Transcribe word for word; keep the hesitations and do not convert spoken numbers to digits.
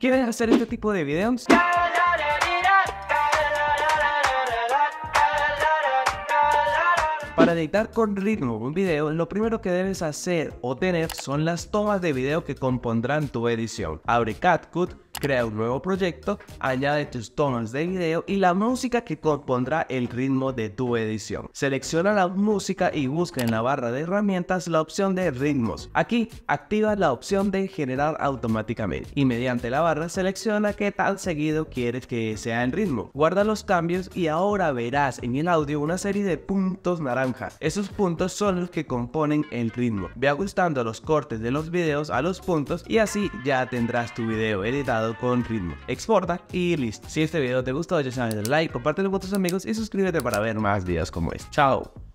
¿Quieres hacer este tipo de videos? Para editar con ritmo un video, lo primero que debes hacer o tener son las tomas de video que compondrán tu edición. Abre CatCup, crea un nuevo proyecto, añade tus tomas de video y la música que compondrá el ritmo de tu edición. Selecciona la música y busca en la barra de herramientas la opción de ritmos. Aquí activa la opción de generar automáticamente y mediante la barra selecciona qué tan seguido quieres que sea el ritmo. Guarda los cambios y ahora verás en el audio una serie de puntos naranjas. Esos puntos son los que componen el ritmo. Ve ajustando los cortes de los videos a los puntos y así ya tendrás tu video editado con ritmo. Exporta y listo. Si este video te gustó, ya sabes, dale like, compártelo con tus amigos y suscríbete para ver más videos como este. Chao.